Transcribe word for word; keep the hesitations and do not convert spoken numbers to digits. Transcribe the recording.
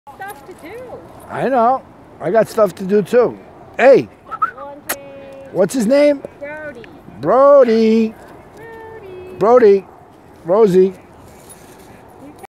Stuff to do. I know. I got stuff to do too. Hey, Laundry. what's his name? Brody. Brody. Brody. Brody. Rosie.